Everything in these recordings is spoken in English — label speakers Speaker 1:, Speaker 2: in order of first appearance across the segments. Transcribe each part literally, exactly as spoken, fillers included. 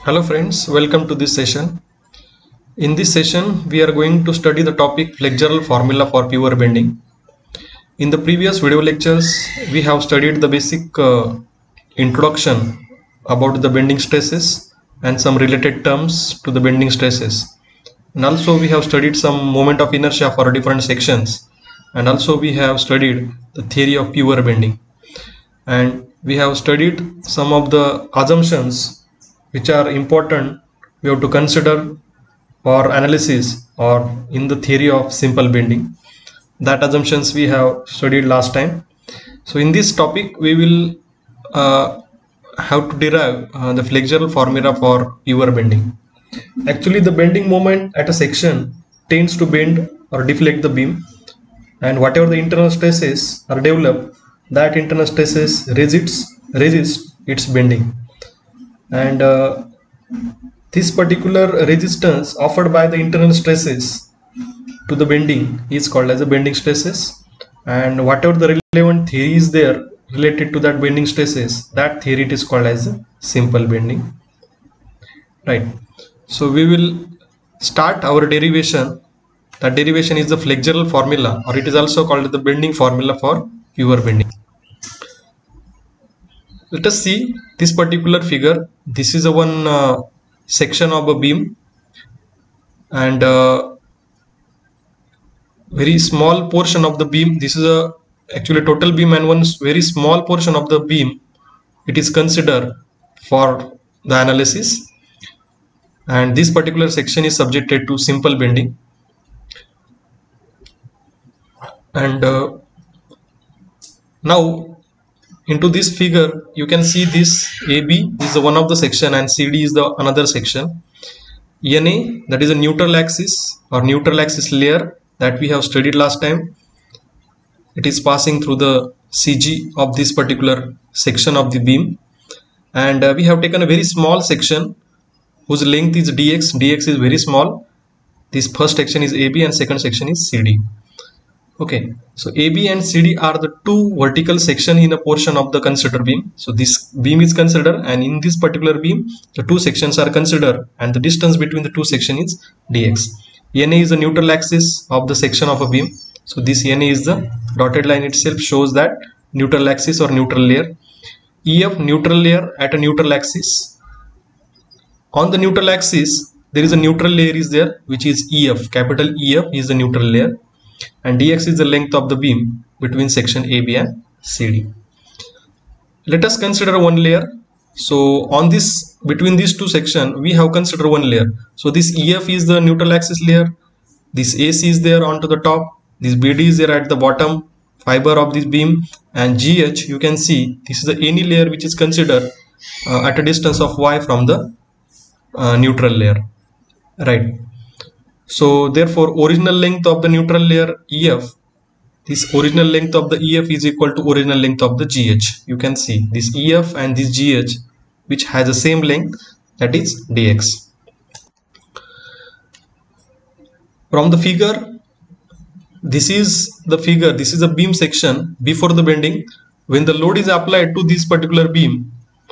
Speaker 1: Hello friends, welcome to this session. In this session, we are going to study the topic flexural formula for pure bending. In the previous video lectures, we have studied the basic uh, introduction about the bending stresses and some related terms to the bending stresses. And also we have studied some moment of inertia for different sections. And also we have studied the theory of pure bending. And we have studied some of the assumptions which are important we have to consider for analysis or in the theory of simple bending. That assumptions we have studied last time. So in this topic we will uh, have to derive uh, the flexural formula for pure bending. Actually the bending moment at a section tends to bend or deflect the beam, and whatever the internal stresses are developed, that internal stresses resists resist its bending. And uh, this particular resistance offered by the internal stresses to the bending is called as the bending stresses, and whatever the relevant theory is there related to that bending stresses, that theory it is called as simple bending, right? So we will start our derivation. That derivation is the flexural formula, or it is also called the bending formula for pure bending. Let us see this particular figure. This is a one uh, section of a beam, and uh, very small portion of the beam. This is a actually total beam, and one very small portion of the beam it is considered for the analysis, and this particular section is subjected to simple bending. And uh, now into this figure you can see this A B is the one of the section and C D is the another section. N A, that is a neutral axis or neutral axis layer that we have studied last time. It is passing through the C G of this particular section of the beam, and uh, we have taken a very small section whose length is dx. Dx is very small. This first section is A B and second section is C D. Okay, so A B and C D are the two vertical section in a portion of the considered beam. So this beam is considered, and in this particular beam the two sections are considered, and the distance between the two sections is dx. N A is the neutral axis of the section of a beam. So this N A is the dotted line itself shows that neutral axis or neutral layer. E F, neutral layer at a neutral axis. On the neutral axis there is a neutral layer is there, which is E F. Capital E F is the neutral layer, and dx is the length of the beam between section A B and C D. Let us consider one layer. So on this, between these two sections we have considered one layer. So this E F is the neutral axis layer, this A C is there onto the top, this B D is there at the bottom fiber of this beam, and G H you can see this is the any layer which is considered uh, at a distance of y from the uh, neutral layer, right? So therefore original length of the neutral layer E F, this original length of the E F is equal to original length of the G H. You can see this E F and this G H which has the same length, that is dx. From the figure, this is the figure, this is a beam section before the bending. When the load is applied to this particular beam,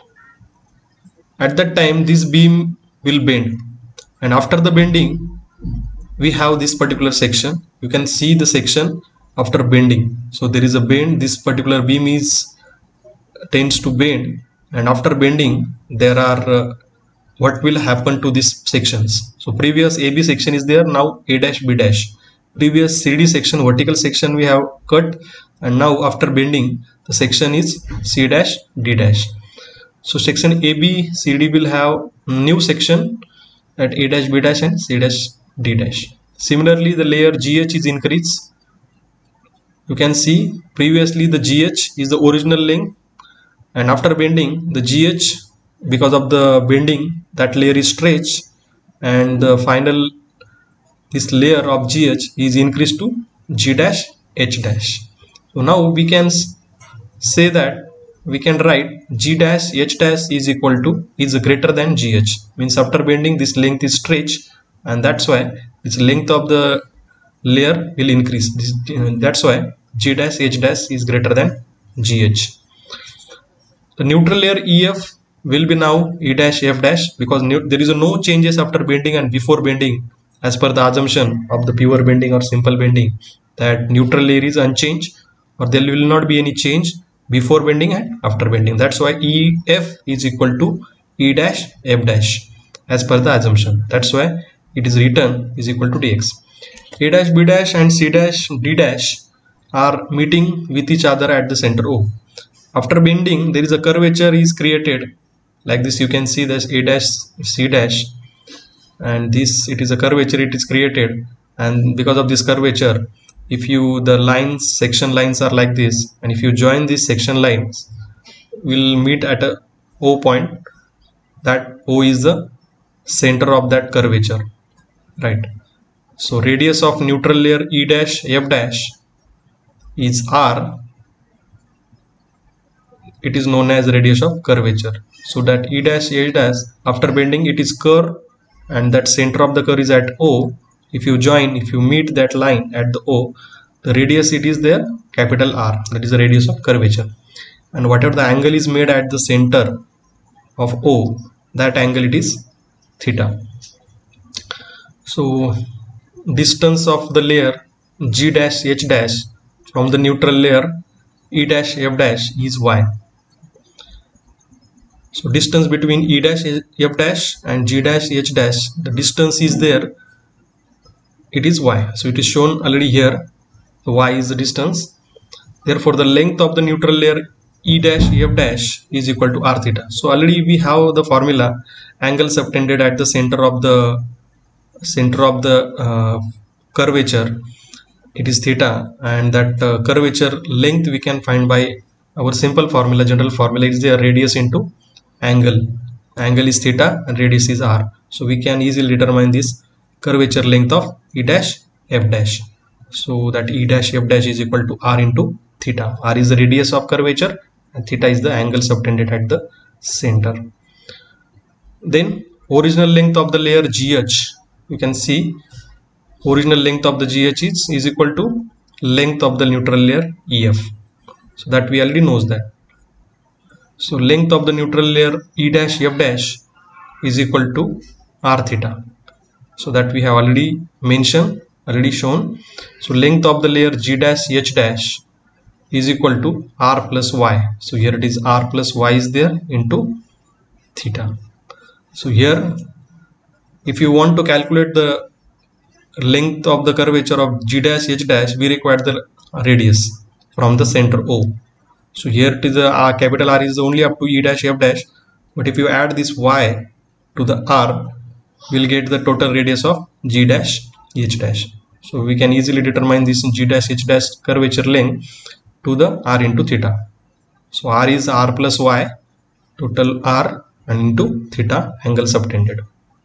Speaker 1: at that time this beam will bend, and after the bending we have this particular section. You can see the section after bending. So there is a bend, this particular beam is tends to bend, and after bending there are uh, what will happen to these sections. So previous A B section is there, now A dash B dash. Previous C D section, vertical section we have cut, and now after bending the section is C dash D dash. So section A B C D will have new section at A dash B dash and C dash D dash. Similarly the layer G H is increased. You can see previously the G H is the original length, and after bending the G H, because of the bending that layer is stretched, and the final this layer of G H is increased to G dash H dash. So now we can say that we can write G dash H dash is equal to is greater than G H, means after bending this length is stretched, and that's why this length of the layer will increase. This, uh, that's why G dash H dash is greater than G H. The neutral layer E F will be now E dash F dash, because there is no changes after bending and before bending, as per the assumption of the pure bending or simple bending, that neutral layer is unchanged, or there will not be any change before bending and after bending. That's why E F is equal to E dash F dash as per the assumption. That's why it is written is equal to dx. A dash B dash and C dash D dash are meeting with each other at the center O. After bending, there is a curvature is created like this. You can see this A dash C dash, and this it is a curvature it is created, and because of this curvature, if you the lines section lines are like this, and if you join these section lines, will meet at a O point. That O is the center of that curvature, right? So radius of neutral layer E dash F dash is R. It is known as radius of curvature. So that E dash H dash, after bending, it is curve, and that center of the curve is at O. If you join, if you meet that line at the O, the radius it is there, capital R, that is the radius of curvature. And whatever the angle is made at the center of O, that angle it is theta. So distance of the layer G dash H dash from the neutral layer E dash F dash is Y. So distance between E dash F dash and G dash H dash, the distance is there, it is Y. So it is shown already here, the Y is the distance. Therefore the length of the neutral layer E dash F dash is equal to R theta. So already we have the formula, angle subtended at the center of the center of the uh, curvature, it is theta, and that uh, curvature length we can find by our simple formula, general formula is there, radius into angle. Angle is theta and radius is R. So we can easily determine this curvature length of E dash F dash. So that E dash F dash is equal to R into theta. R is the radius of curvature and theta is the angle subtended at the center. Then original length of the layer G H, you can see original length of the G H is, is equal to length of the neutral layer E F. So that we already knows that. So length of the neutral layer E dash F dash is equal to R theta. So that we have already mentioned, already shown. So length of the layer G dash H dash is equal to R plus Y. So here it is R plus Y is there into theta. So here, if you want to calculate the length of the curvature of G dash H dash, we require the radius from the center O. So here it is a uh, capital R is only up to E dash F dash, but if you add this Y to the R, we'll get the total radius of G dash H dash. So we can easily determine this G dash H dash curvature length to the R into theta. So R is R plus Y, total R, and into theta, angle subtended.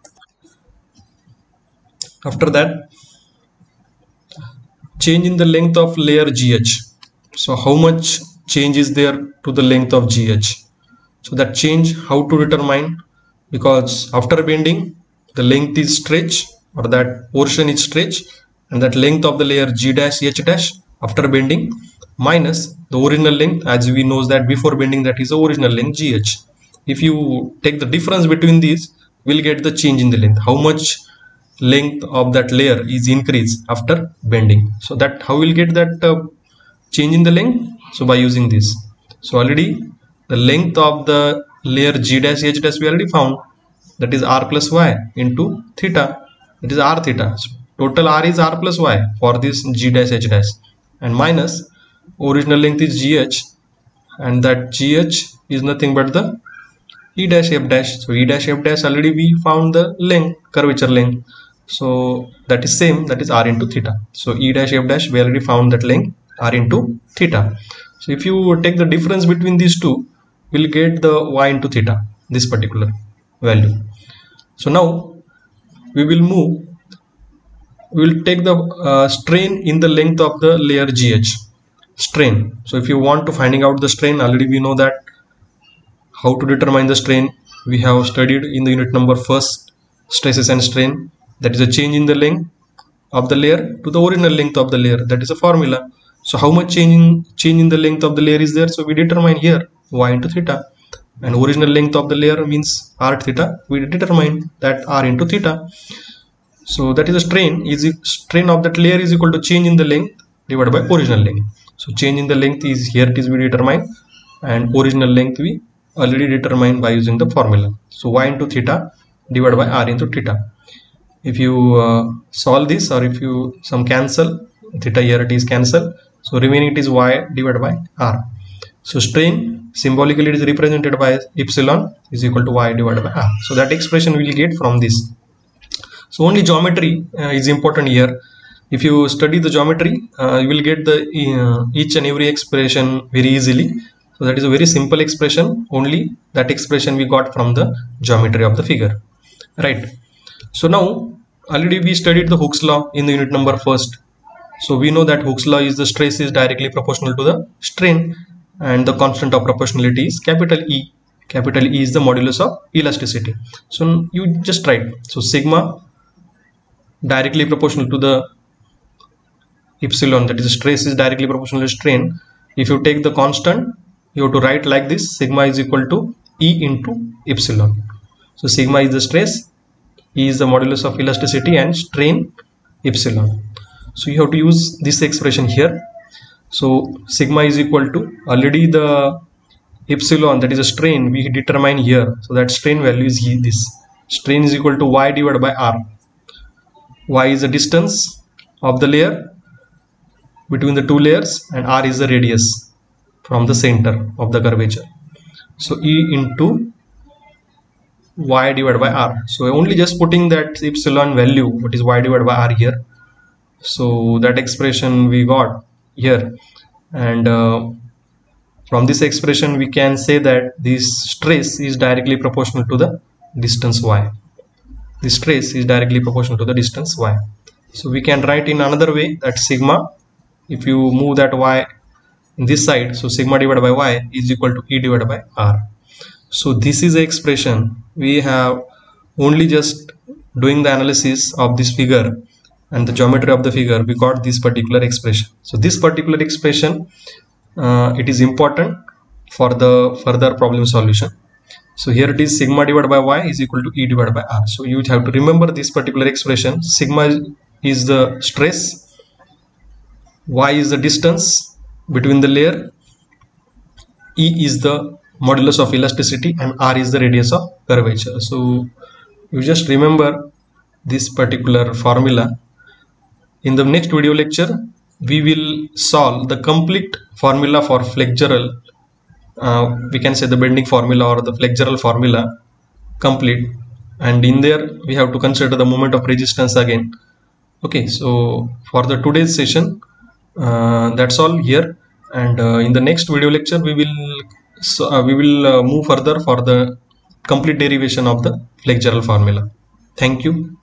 Speaker 1: After that, change in the length of layer G H. So how much change is there to the length of G H? So that change, how to determine, because after bending the length is stretched, or that portion is stretched, and that length of the layer G dash H dash after bending minus the original length, as we know that before bending, that is the original length G H. If you take the difference between these, we'll get the change in the length, how much length of that layer is increased after bending. So that how we'll get that uh, change in the length? So by using this. So already the length of the layer G dash H dash we already found, that is R plus Y into theta, that is R theta. So total R is R plus Y for this G dash H dash, and minus original length is G H, and that G H is nothing but the E dash F dash. So E dash F dash already we found the length, curvature length. So that is same, that is R into theta. So E dash F dash we already found that length, R into theta. So if you take the difference between these two, we'll get the Y into theta, this particular value. So now we will move, we will take the uh, strain in the length of the layer G H, strain. So if you want to finding out the strain, already we know that how to determine the strain. We have studied in the unit number first, stresses and strain, that is a change in the length of the layer to the original length of the layer, that is a formula. So how much change in change in the length of the layer is there? So we determine here Y into theta. and original length of the layer means r theta. We determine that r into theta. So that is a strain. Is strain of that layer is equal to change in the length divided by original length. So change in the length is here, it is we determine, and original length we already determined by using the formula. So y into theta divided by r into theta. If you uh, solve this, or if you some cancel theta, here it is cancel, so remaining it is y divided by r. So strain symbolically it is represented by epsilon is equal to y divided by r. So that expression we will get from this. So only geometry uh, is important here. If you study the geometry, uh, you will get the uh, each and every expression very easily. So that is a very simple expression. Only that expression we got from the geometry of the figure, right? So now already we studied the Hooke's law in the unit number first. So we know that Hooke's law is the stress is directly proportional to the strain, and the constant of proportionality is capital E. Capital E is the modulus of elasticity. So you just write, so sigma directly proportional to the epsilon, that is stress is directly proportional to strain. If you take the constant, you have to write like this, sigma is equal to E into epsilon. So sigma is the stress, E is the modulus of elasticity, and strain epsilon. So you have to use this expression here. So sigma is equal to already the epsilon, that is a strain we determine here. So that strain value is this. Strain is equal to y divided by r. Y is the distance of the layer between the two layers, and r is the radius from the center of the curvature. So E into y divided by r. So only just putting that epsilon value, what is y divided by r here. So that expression we got here, and uh, from this expression we can say that this stress is directly proportional to the distance y. The stress is directly proportional to the distance y. So we can write in another way that sigma, if you move that y in this side, so sigma divided by y is equal to E divided by r. So this is the expression. We have only just doing the analysis of this figure and the geometry of the figure, we got this particular expression. So this particular expression, uh, it is important for the further problem solution. So here it is sigma divided by y is equal to E divided by r. So you have to remember this particular expression. Sigma is the stress, y is the distance between the layer, E is the modulus of elasticity, and r is the radius of curvature. So you just remember this particular formula. In the next video lecture, we will solve the complete formula for flexural, uh, we can say the bending formula or the flexural formula complete, and in there we have to consider the moment of resistance again. Okay, so for the today's session, uh, that's all here, and uh, in the next video lecture we will so, uh, we will uh, move further for the complete derivation of the flexural formula. Thank you.